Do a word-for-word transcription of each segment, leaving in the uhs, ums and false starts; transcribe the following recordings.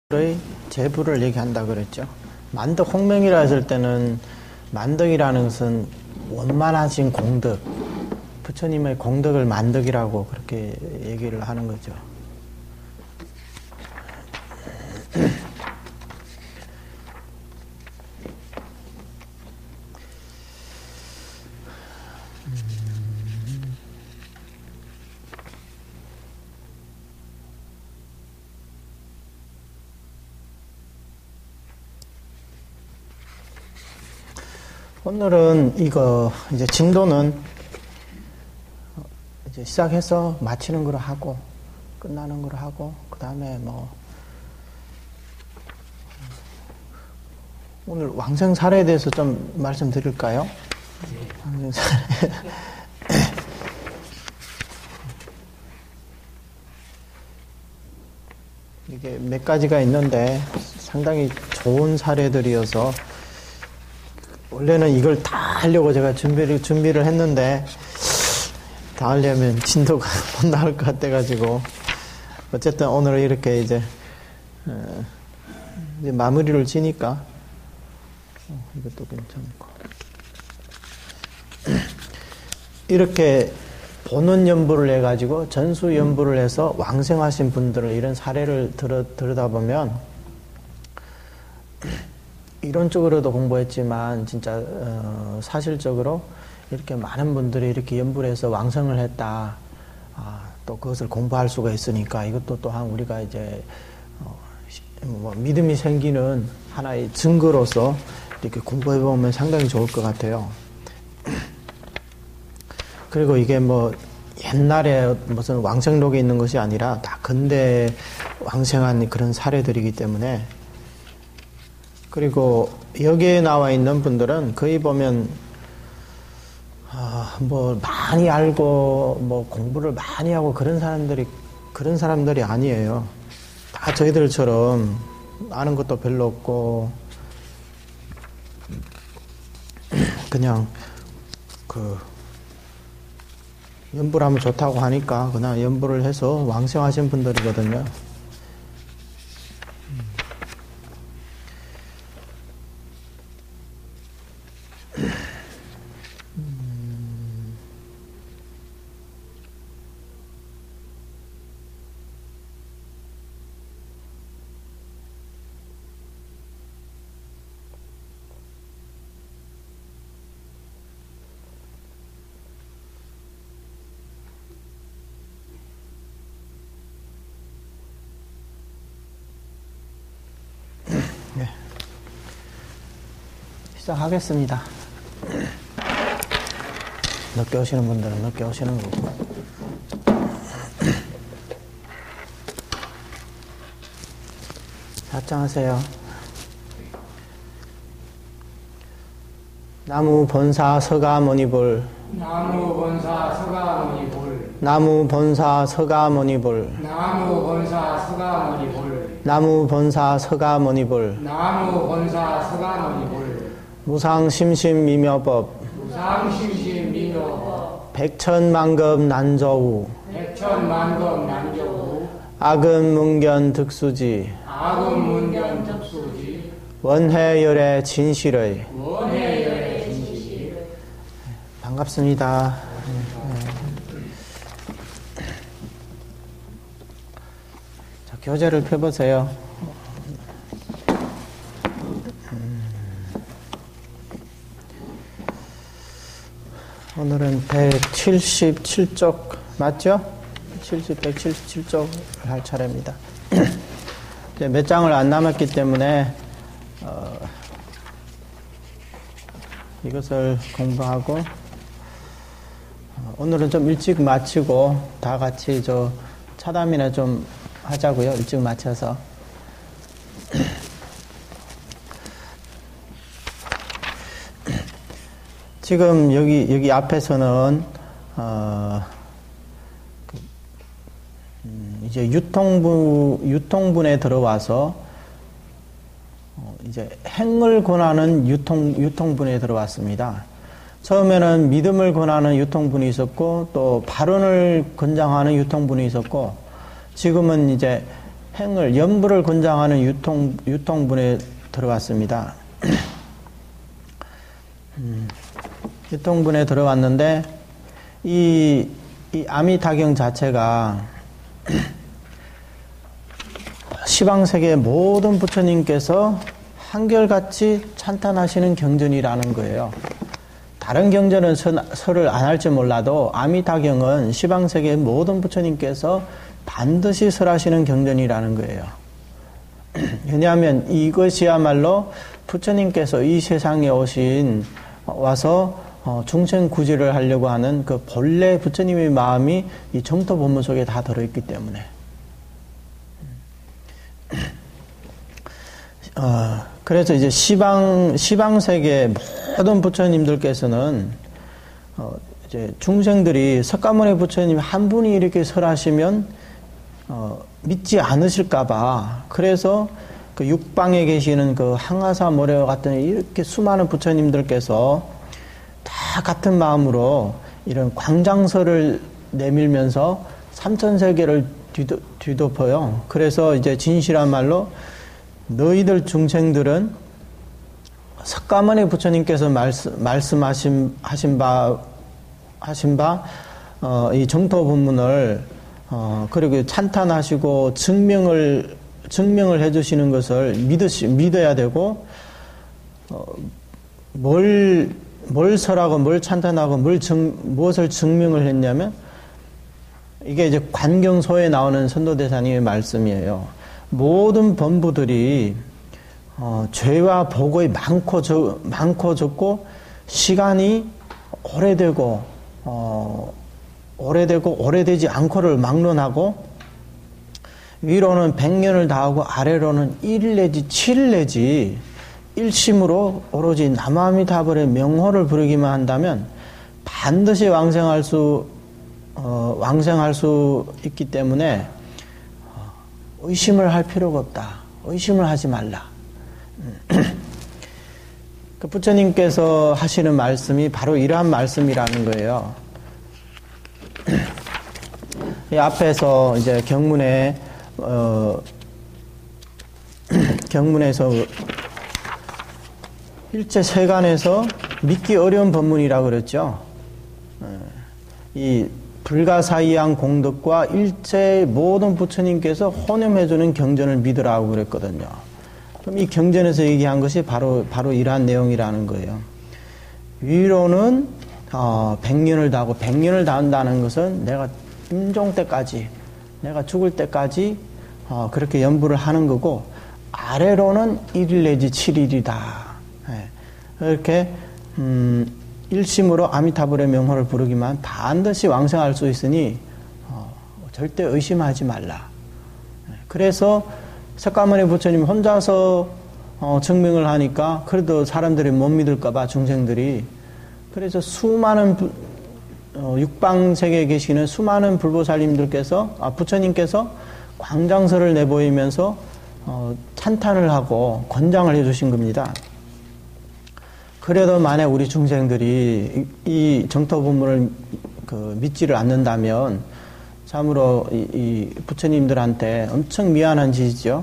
의 제부를 얘기한다 그랬죠. 만덕 홍명이라 했을 때는 만덕이라는 것은 원만하신 공덕, 부처님의 공덕을 만덕이라고 그렇게 얘기를 하는 거죠. 오늘은 이거 이제 진도는 이제 시작해서 마치는 거로 하고 끝나는 거로 하고 그 다음에 뭐 오늘 왕생 사례에 대해서 좀 말씀드릴까요? 왕생 사례. 이게 몇 가지가 있는데 상당히 좋은 사례들이어서 원래는 이걸 다 하려고 제가 준비를, 준비를 했는데, 다 하려면 진도가 못 나올 것 같아가지고, 어쨌든 오늘 이렇게 이제, 어, 이제 마무리를 지니까, 어, 이것도 괜찮고. 이렇게 본원 연부를 해가지고, 전수 연부를 해서 왕생하신 분들을 이런 사례를 들어, 들여다보면, 이론적으로도 공부했지만 진짜 어, 사실적으로 이렇게 많은 분들이 이렇게 연부를 해서 왕성을 했다. 아, 또 그것을 공부할 수가 있으니까 이것도 또한 우리가 이제 어, 뭐 믿음이 생기는 하나의 증거로서 이렇게 공부해 보면 상당히 좋을 것 같아요. 그리고 이게 뭐 옛날에 무슨 왕생록에 있는 것이 아니라 다 근대 왕생한 그런 사례들이기 때문에. 그리고 여기에 나와 있는 분들은 거의 보면 아, 뭐 많이 알고 뭐 공부를 많이 하고 그런 사람들이 그런 사람들이 아니에요. 다 저희들처럼 아는 것도 별로 없고 그냥 그 연부를 하면 좋다고 하니까 그냥 연부를 해서 왕생하신 분들이거든요. 네. 시작하겠습니다. 늦게 오시는 분들은 늦게 오시는 거고. 답장하세요. 나무 본사 서가모니불 나무 본사 서가모니불 나무 본사 서가모니불 나무 본사 서가모니불 나무 본사 서가모니불 나무 본사 서가모니불 무상심심미묘법 무상심심미묘법 백천만급 난조우 백천만급 난조우 악은문견 득수지 악은문견 득수지 원해열의 진실의 원해열의 진실. 반갑습니다. 자, 교재를 펴보세요. 오늘은 백칠십칠 쪽 맞죠? 칠십, 백칠십칠 쪽을 할 차례입니다. 이제 몇 장을 안 남았기 때문에 어, 이것을 공부하고 어, 오늘은 좀 일찍 마치고 다 같이 저 차담이나 좀 하자고요. 일찍 마쳐서. 지금 여기 여기 앞에서는 어, 그, 음, 이제 유통부 유통분에 들어와서 어, 이제 행을 권하는 유통 유통분에 들어왔습니다. 처음에는 믿음을 권하는 유통분이 있었고 또 발언을 권장하는 유통분이 있었고 지금은 이제 행을, 연부를 권장하는 유통, 유통분에 들어갔습니다. 음, 유통분에 들어갔는데, 이, 이 아미타경 자체가 시방세계의 모든 부처님께서 한결같이 찬탄하시는 경전이라는 거예요. 다른 경전은 설을 안 할지 몰라도 아미타경은 시방세계의 모든 부처님께서 반드시 설하시는 경전이라는 거예요. 왜냐하면 이것이야말로 부처님께서 이 세상에 오신, 와서 중생 구제를 하려고 하는 그 본래 부처님의 마음이 이 정토 본문 속에 다 들어있기 때문에. 어, 그래서 이제 시방, 시방세계 모든 부처님들께서는, 어, 이제 중생들이 석가모니 부처님 한 분이 이렇게 설하시면, 어, 믿지 않으실까봐, 그래서 그 육방에 계시는 그 항아사 모래와 같은 이렇게 수많은 부처님들께서 다 같은 마음으로 이런 광장설을 내밀면서 삼천세계를 뒤덮, 뒤덮어요. 그래서 이제 진실한 말로 너희들 중생들은 석가모니 부처님께서 말씀, 말씀하신, 하신 바, 하신 바, 어, 이 정토 본문을, 어, 그리고 찬탄하시고 증명을, 증명을 해주시는 것을 믿으시, 믿어야 되고, 어, 뭘, 뭘 설하고 뭘 찬탄하고 뭘 증, 무엇을 증명을 했냐면, 이게 이제 관경소에 나오는 선도대사님의 말씀이에요. 모든 범부들이 어, 죄와 복의 많고 적, 많고 적고 시간이 오래되고 어, 오래되고 오래되지 않고를 막론하고 위로는 백 년을 다하고 아래로는 일 내지 칠 내지 일심으로 오로지 남아미타불의 명호를 부르기만 한다면 반드시 왕생할 수 어, 왕생할 수 있기 때문에 의심을 할 필요가 없다. 의심을 하지 말라. 그 부처님께서 하시는 말씀이 바로 이러한 말씀이라는 거예요. 이 앞에서 이제 경문에, 어, 경문에서 일체 세간에서 믿기 어려운 법문이라고 그랬죠. 이 불가사의한 공덕과 일체 모든 부처님께서 혼염해주는 경전을 믿으라고 그랬거든요. 그럼 이 경전에서 얘기한 것이 바로, 바로 이러한 내용이라는 거예요. 위로는, 어, 백 년을 다하고, 백 년을 다한다는 것은 내가 임종 때까지, 내가 죽을 때까지, 어, 그렇게 연부를 하는 거고, 아래로는 일 일 내지 칠 일이다. 예. 이렇게, 음, 일심으로 아미타불의 명호를 부르기만 반드시 왕생할 수 있으니 어, 절대 의심하지 말라. 그래서 석가모니 부처님 혼자서 어, 증명을 하니까 그래도 사람들이 못 믿을까봐 중생들이 그래서 수많은 부, 어, 육방세계에 계시는 수많은 불보살님들께서 아, 부처님께서 광장설을 내보이면서 어, 찬탄을 하고 권장을 해주신 겁니다. 그래도 만약 우리 중생들이 이 정토 본문을 그 믿지를 않는다면 참으로 이, 이 부처님들한테 엄청 미안한 짓이죠.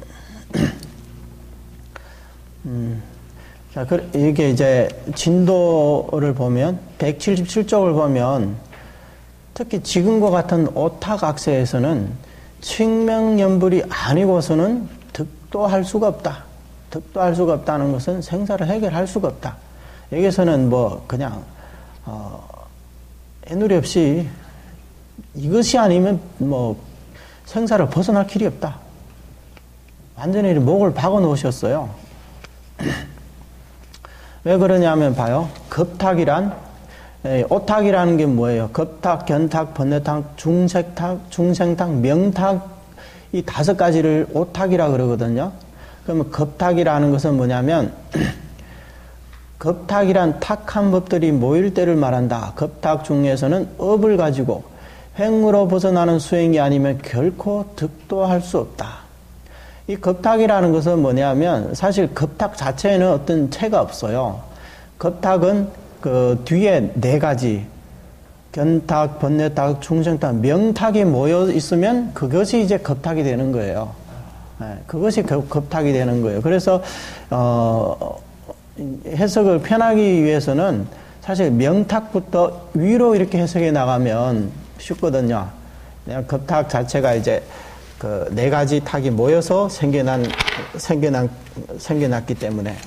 음, 자, 그, 이게 이제 진도를 보면 백칠십칠 쪽을 보면 특히 지금과 같은 오타각세에서는 칭명연불이 아니고서는 득도할 수가 없다. 득도할 수가 없다는 것은 생사를 해결할 수가 없다. 여기서는 뭐 그냥 어, 애누리 없이 이것이 아니면 뭐 생사를 벗어날 길이 없다. 완전히 목을 박아 놓으셨어요. 왜 그러냐면 봐요. 겁탁이란 에, 오탁이라는 게 뭐예요? 겁탁, 견탁, 번뇌탁, 중색탁, 중생탁, 명탁 이 다섯 가지를 오탁이라 그러거든요. 그러면 겁탁이라는 것은 뭐냐면 겁탁이란 탁한 법들이 모일 때를 말한다. 겁탁 중에서는 업을 가지고 횡으로 벗어나는 수행이 아니면 결코 득도할 수 없다. 이 겁탁이라는 것은 뭐냐면 사실 겁탁 자체에는 어떤 체가 없어요. 겁탁은 그 뒤에 네 가지 견탁, 번뇌탁, 중생탁, 명탁이 모여 있으면 그것이 이제 겁탁이 되는 거예요. 예, 그것이 급, 급탁이 되는 거예요. 그래서 어, 해석을 편하기 위해서는 사실 명탁부터 위로 이렇게 해석해 나가면 쉽거든요. 그냥 급탁 자체가 이제 그 네 가지 탁이 모여서 생겨난 생겨난 생겨났기 때문에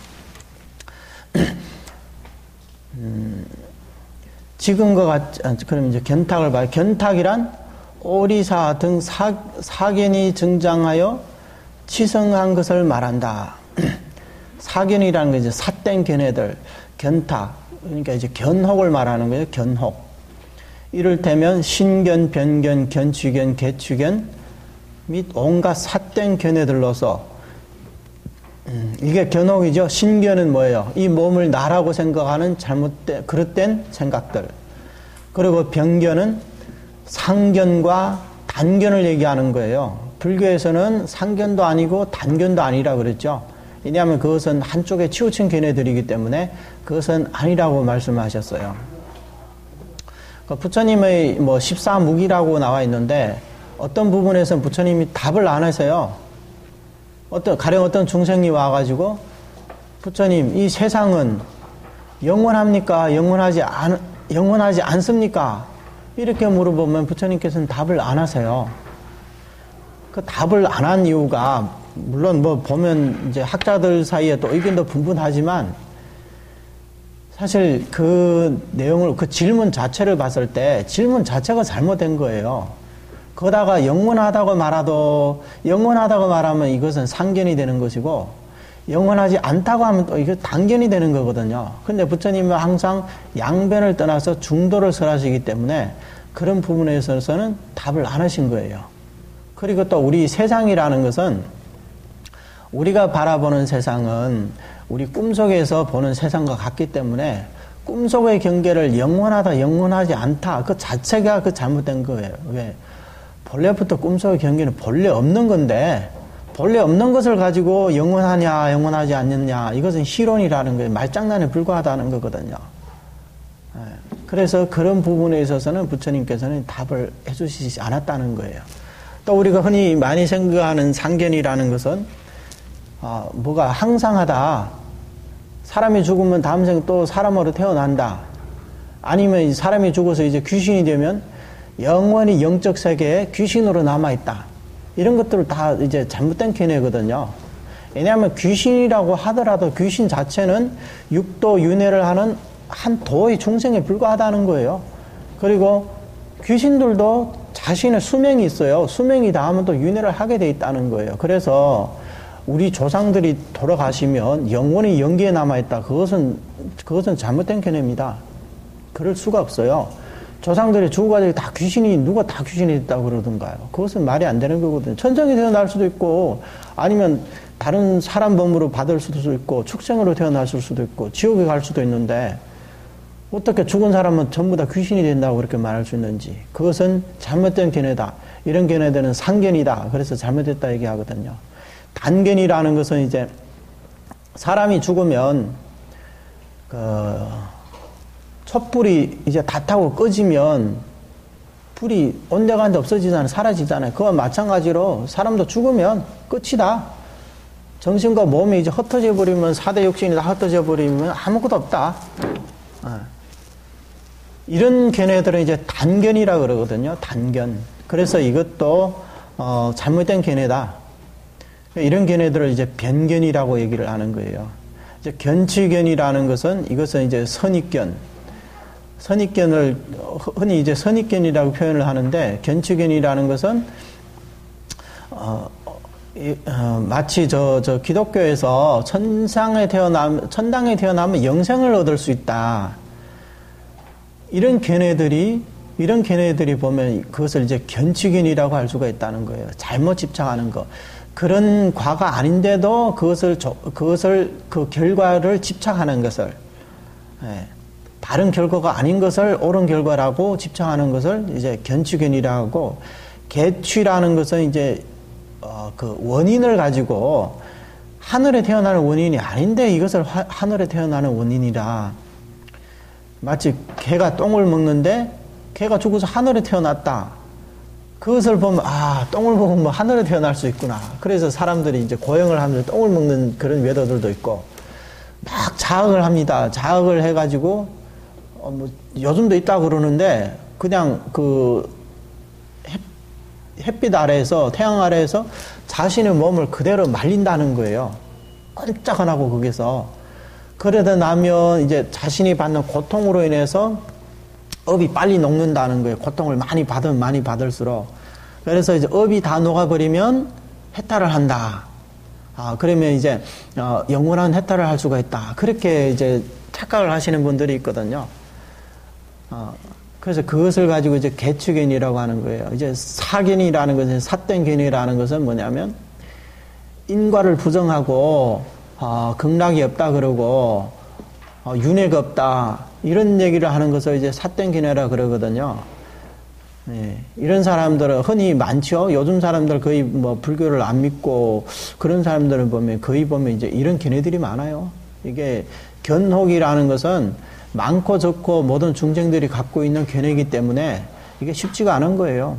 음, 지금과 같이 그럼 이제 견탁을 봐요. 견탁이란 오리사 등 사, 사견이 증장하여 치성한 것을 말한다. 사견이라는 게 이제 삿된 견해들, 견탁, 그러니까 이제 견혹을 말하는 거예요. 견혹. 이를테면 신견, 변견, 견취견, 개취견 및 온갖 삿된 견해들로서 음, 이게 견혹이죠. 신견은 뭐예요? 이 몸을 나라고 생각하는 잘못된 그릇된 생각들. 그리고 변견은 상견과 단견을 얘기하는 거예요. 불교에서는 상견도 아니고 단견도 아니라 그랬죠. 왜냐하면 그것은 한쪽에 치우친 견해들이기 때문에 그것은 아니라고 말씀하셨어요. 부처님의 뭐 십사무기라고 나와 있는데 어떤 부분에서는 부처님이 답을 안 하세요. 어떤 가령 어떤 중생이 와가지고 부처님 이 세상은 영원합니까? 영원하지 않 영원하지 않습니까? 이렇게 물어보면 부처님께서는 답을 안 하세요. 그 답을 안 한 이유가 물론 뭐 보면 이제 학자들 사이에 또 의견도 분분하지만 사실 그 내용을 그 질문 자체를 봤을 때 질문 자체가 잘못된 거예요. 거다가 영원하다고 말하도 영원하다고 말하면 이것은 상견이 되는 것이고 영원하지 않다고 하면 또 이게 단견이 되는 거거든요. 근데 부처님은 항상 양변을 떠나서 중도를 설하시기 때문에 그런 부분에 있어서는 답을 안 하신 거예요. 그리고 또 우리 세상이라는 것은 우리가 바라보는 세상은 우리 꿈속에서 보는 세상과 같기 때문에 꿈속의 경계를 영원하다, 영원하지 않다 그 자체가 그 잘못된 거예요. 왜? 본래부터 꿈속의 경계는 본래 없는 건데 본래 없는 것을 가지고 영원하냐 영원하지 않느냐 이것은 희론이라는 거예요. 말장난에 불과하다는 거거든요. 그래서 그런 부분에 있어서는 부처님께서는 답을 해주시지 않았다는 거예요. 또 우리가 흔히 많이 생각하는 상견이라는 것은 어, 뭐가 항상하다. 사람이 죽으면 다음 생 또 사람으로 태어난다. 아니면 사람이 죽어서 이제 귀신이 되면 영원히 영적 세계에 귀신으로 남아있다. 이런 것들을 다 이제 잘못된 견해거든요. 왜냐하면 귀신이라고 하더라도 귀신 자체는 육도 윤회를 하는 한 도의 중생에 불과하다는 거예요. 그리고 귀신들도 자신의 수명이 있어요. 수명이 닿으면 또 윤회를 하게 돼 있다는 거예요. 그래서 우리 조상들이 돌아가시면 영원히 영계에 남아있다. 그것은, 그것은 잘못된 견해입니다. 그럴 수가 없어요. 조상들이 죽어가지고 다 귀신이, 누가 다 귀신이 있다고 그러던가요. 그것은 말이 안 되는 거거든요. 천정이 태어날 수도 있고, 아니면 다른 사람 몸으로 받을 수도 있고, 축생으로 태어났을 수도 있고, 지옥에 갈 수도 있는데, 어떻게 죽은 사람은 전부 다 귀신이 된다고 그렇게 말할 수 있는지. 그것은 잘못된 견해다. 이런 견해들은 상견이다. 그래서 잘못됐다 얘기하거든요. 단견이라는 것은 이제 사람이 죽으면 그 촛불이 이제 다 타고 꺼지면 불이 온데간데 없어지잖아요. 사라지잖아요. 그와 마찬가지로 사람도 죽으면 끝이다. 정신과 몸이 이제 흩어져 버리면 사대 육신이 다 흩어져 버리면 아무것도 없다. 이런 견해들은 이제 단견이라 그러거든요. 단견. 그래서 이것도 어, 잘못된 견해다. 이런 견해들을 이제 변견이라고 얘기를 하는 거예요. 이제 견취견이라는 것은 이것은 이제 선입견. 선입견을 흔히 이제 선입견이라고 표현을 하는데 견취견이라는 것은 어, 어, 마치 저, 저 기독교에서 천상에 태어나면 천당에 태어나면 영생을 얻을 수 있다. 이런 견해들이 이런 견해들이 보면 그것을 이제 견취견이라고 할 수가 있다는 거예요. 잘못 집착하는 거. 그런 과가 아닌데도 그것을, 그것을, 그 결과를 집착하는 것을, 예, 다른 결과가 아닌 것을 옳은 결과라고 집착하는 것을 이제 견취견이라고 하고, 개취라는 것은 이제, 어, 그 원인을 가지고 하늘에 태어나는 원인이 아닌데 이것을 하, 하늘에 태어나는 원인이라. 마치 개가 똥을 먹는데 개가 죽어서 하늘에 태어났다. 그것을 보면, 아, 똥을 먹으면 뭐 하늘에 태어날 수 있구나. 그래서 사람들이 이제 고형을 하면서 똥을 먹는 그런 외도들도 있고, 막 자학을 합니다. 자학을 해가지고, 어, 뭐, 요즘도 있다 그러는데, 그냥 그, 햇, 햇빛 아래에서, 태양 아래에서 자신의 몸을 그대로 말린다는 거예요. 꼼짝 안 하고 거기서. 그러다 나면 이제 자신이 받는 고통으로 인해서 업이 빨리 녹는다는 거예요. 고통을 많이 받으면 많이 받을수록. 그래서 이제 업이 다 녹아버리면 해탈을 한다. 아, 그러면 이제, 어, 영원한 해탈을 할 수가 있다. 그렇게 이제 착각을 하시는 분들이 있거든요. 어, 그래서 그것을 가지고 이제 개추견이라고 하는 거예요. 이제 사견이라는 것은, 삿된 견이라는 것은 뭐냐면, 인과를 부정하고, 어, 극락이 없다 그러고, 어, 윤회가 없다. 이런 얘기를 하는 것을 이제 삿된 견해라 그러거든요. 네, 이런 사람들은 흔히 많죠. 요즘 사람들 거의 뭐 불교를 안 믿고 그런 사람들을 보면 거의 보면 이제 이런 견해들이 많아요. 이게 견혹이라는 것은 많고 적고 모든 중생들이 갖고 있는 견해이기 때문에 이게 쉽지가 않은 거예요.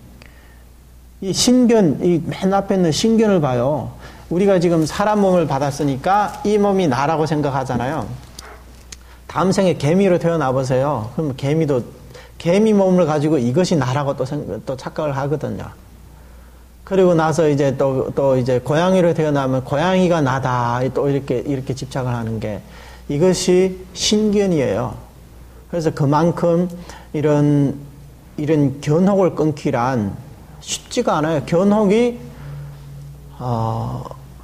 이 신견, 이 맨 앞에 있는 신견을 봐요. 우리가 지금 사람 몸을 받았으니까 이 몸이 나라고 생각하잖아요. 다음 생에 개미로 태어나 보세요. 그럼 개미도 개미 몸을 가지고 이것이 나라고 또, 생, 또 착각을 하거든요. 그리고 나서 이제 또, 또 이제 고양이로 태어나면 고양이가 나다. 또 이렇게, 이렇게 집착을 하는 게 이것이 신견이에요. 그래서 그만큼 이런, 이런 견혹을 끊기란 쉽지가 않아요. 견혹이, 어,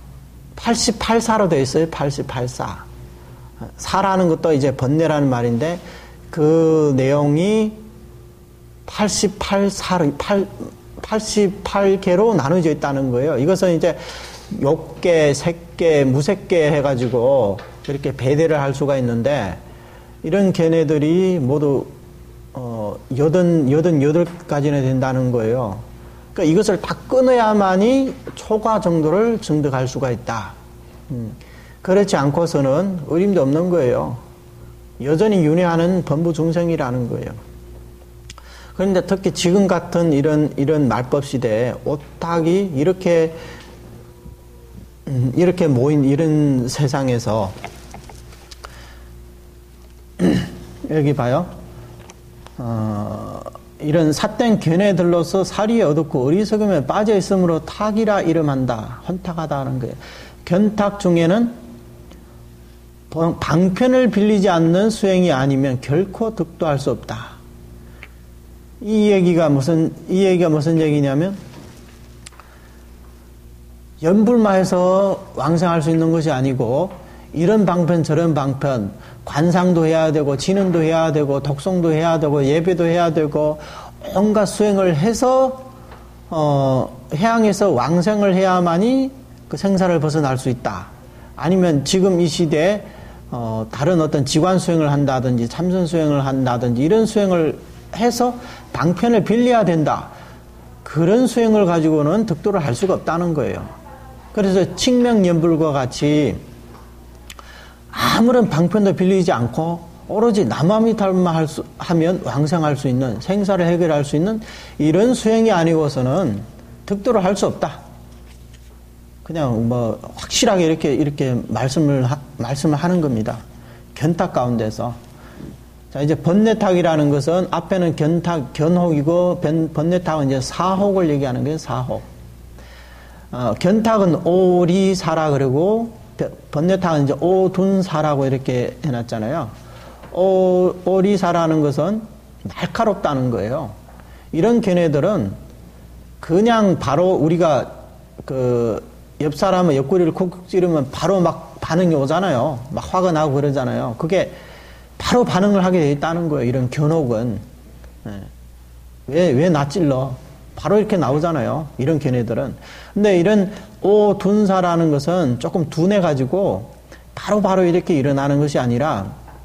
팔십팔 사로 되어 있어요. 팔십팔 사. 사라는 것도 이제 번뇌라는 말인데 그 내용이 팔십팔 사로, 팔십팔 개로 나눠져 있다는 거예요. 이것은 이제 욕계, 색계, 무색계 해가지고 이렇게 배대를 할 수가 있는데 이런 견해들이 모두 어, 여든, 여든 여덟 가지나 된다는 거예요. 그러니까 이것을 다 끊어야만이 초과 정도를 증득할 수가 있다. 음. 그렇지 않고서는 의림도 없는 거예요. 여전히 윤회하는 범부 중생이라는 거예요. 그런데 특히 지금 같은 이런, 이런 말법 시대에 오탁이 이렇게, 음, 이렇게 모인 이런 세상에서, 여기 봐요. 어, 이런 삿된 견해들로서 사리에 어둡고 어리석음에 빠져 있으므로 탁이라 이름한다. 혼탁하다 하는 거예요. 견탁 중에는 방편을 빌리지 않는 수행이 아니면 결코 득도할 수 없다. 이 얘기가 무슨, 이 얘기가 무슨 얘기냐면, 연불마해서 왕생할 수 있는 것이 아니고, 이런 방편, 저런 방편, 관상도 해야 되고, 진언도 해야 되고, 독송도 해야 되고, 예배도 해야 되고, 온갖 수행을 해서, 어, 해양에서 왕생을 해야만이 그 생사를 벗어날 수 있다. 아니면 지금 이 시대에 어, 다른 어떤 지관 수행을 한다든지 참선 수행을 한다든지 이런 수행을 해서 방편을 빌려야 된다. 그런 수행을 가지고는 득도를 할 수가 없다는 거예요. 그래서 칙명연불과 같이 아무런 방편도 빌리지 않고 오로지 남아미탈만 하면 왕생할 수 있는 생사를 해결할 수 있는 이런 수행이 아니고서는 득도를 할 수 없다. 그냥 뭐 확실하게 이렇게 이렇게 말씀을 하, 말씀을 하는 겁니다. 견탁 가운데서. 자, 이제 번뇌탁이라는 것은 앞에는 견탁 견혹이고 변, 번뇌탁은 이제 사혹을 얘기하는 거예요. 사혹. 어, 견탁은 오리사라 그러고 번뇌탁은 이제 오둔사라고 이렇게 해놨잖아요. 오, 오리사라는 것은 날카롭다는 거예요. 이런 견해들은 그냥 바로 우리가 그 옆 사람은 옆구리를 콕콕 찌르면 바로 막 반응이 오잖아요. 막 화가 나고 그러잖아요. 그게 바로 반응을 하게 돼 있다는 거예요. 이런 견혹은. 네. 왜, 왜 나 찔러? 바로 이렇게 나오잖아요. 이런 견해들은. 근데 이런 오둔사라는 것은 조금 둔해가지고 바로바로 바로 이렇게 일어나는 것이 아니라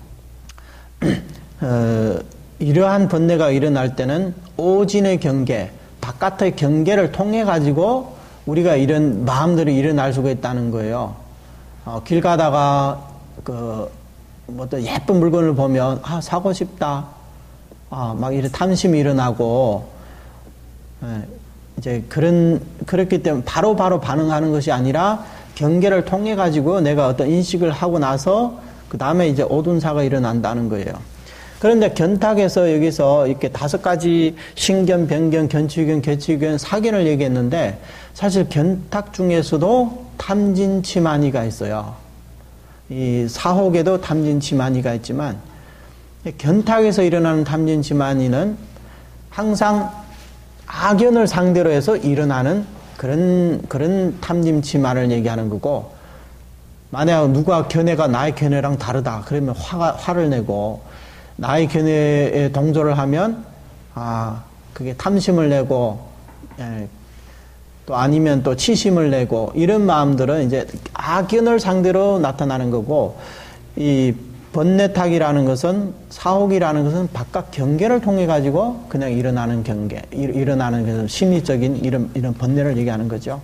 어, 이러한 번뇌가 일어날 때는 오진의 경계, 바깥의 경계를 통해 가지고 우리가 이런 마음들이 일어날 수가 있다는 거예요. 어, 길 가다가 그 뭐 또 예쁜 물건을 보면 아 사고 싶다. 아 막 이런 탐심이 일어나고 이제 그런, 그렇기 때문에 바로바로 바로 반응하는 것이 아니라 경계를 통해 가지고 내가 어떤 인식을 하고 나서 그 다음에 이제 오둔사가 일어난다는 거예요. 그런데 견탁에서 여기서 이렇게 다섯 가지 신견, 변견, 견치견, 개치견, 사견을 얘기했는데 사실 견탁 중에서도 탐진치만이가 있어요. 이 사혹에도 탐진치만이가 있지만 견탁에서 일어나는 탐진치만이는 항상 악연을 상대로 해서 일어나는 그런 그런 탐진치만을 얘기하는 거고, 만약 누가 견해가 나의 견해랑 다르다 그러면 화가 화를 내고, 나의 견해에 동조를 하면 아 그게 탐심을 내고, 예, 또 아니면 또 치심을 내고, 이런 마음들은 이제 악연을 상대로 나타나는 거고, 이 번뇌탁이라는 것은, 사혹이라는 것은 바깥 경계를 통해 가지고 그냥 일어나는 경계, 일어나는 심리적인 이런 이런 번뇌를 얘기하는 거죠.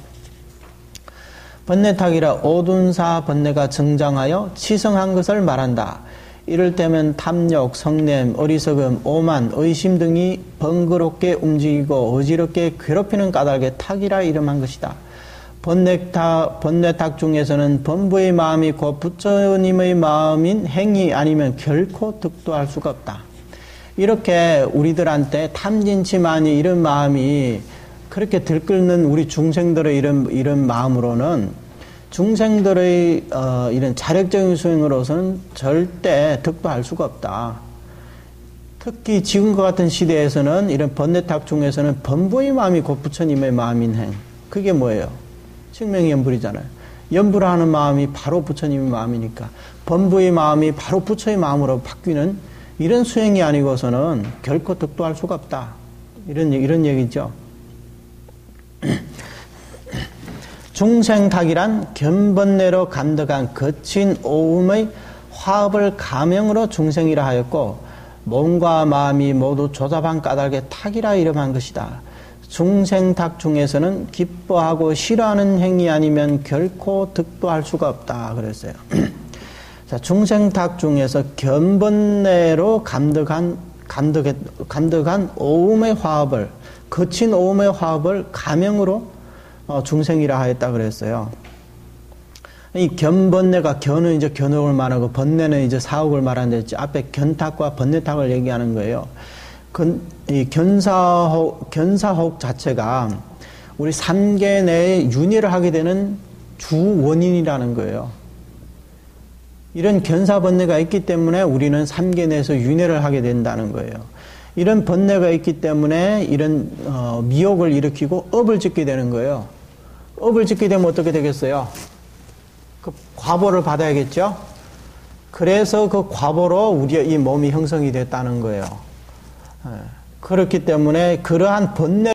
번뇌탁이라 오둔사 번뇌가 증장하여 치성한 것을 말한다. 이럴 때면 탐욕, 성냄, 어리석음, 오만, 의심 등이 번거롭게 움직이고 어지럽게 괴롭히는 까닭의 탁이라 이름한 것이다. 번뇌탁, 번뇌탁 중에서는 범부의 마음이 곧 부처님의 마음인 행위 아니면 결코 득도할 수가 없다. 이렇게 우리들한테 탐진치만이 이런 마음이 그렇게 들끓는 우리 중생들의 이런, 이런 마음으로는 중생들의 어, 이런 자력적인 수행으로서는 절대 득도할 수가 없다. 특히 지금과 같은 시대에서는 이런 번뇌탁 중에서는 범부의 마음이 곧 부처님의 마음인 행. 그게 뭐예요? 칭명연불이잖아요. 연불하는 마음이 바로 부처님의 마음이니까 범부의 마음이 바로 부처의 마음으로 바뀌는 이런 수행이 아니고서는 결코 득도할 수가 없다. 이런, 이런 얘기죠. 중생탁이란 견번뇌로 감덕한 거친 오음의 화합을 가명으로 중생이라 하였고, 몸과 마음이 모두 조잡한 까닭의 탁이라 이름한 것이다. 중생탁 중에서는 기뻐하고 싫어하는 행위 아니면 결코 득도할 수가 없다 그랬어요. 자, 중생탁 중에서 견번뇌로 감덕한 감덕 감덕한 오음의 화합을, 거친 오음의 화합을 가명으로 어, 중생이라 하였다 그랬어요. 이 견번뇌가 견은 이제 견혹을 말하고 번뇌는 이제 사혹을 말하는데, 앞에 견탁과 번뇌탁을 얘기하는 거예요. 건, 이 견사혹, 견사혹 자체가 우리 삼계 내에 윤회를 하게 되는 주 원인이라는 거예요. 이런 견사번뇌가 있기 때문에 우리는 삼계 내에서 윤회를 하게 된다는 거예요. 이런 번뇌가 있기 때문에 이런 어, 미혹을 일으키고 업을 짓게 되는 거예요. 업을 짓게 되면 어떻게 되겠어요? 그 과보를 받아야겠죠? 그래서 그 과보로 우리의 이 몸이 형성이 됐다는 거예요. 그렇기 때문에 그러한 번뇌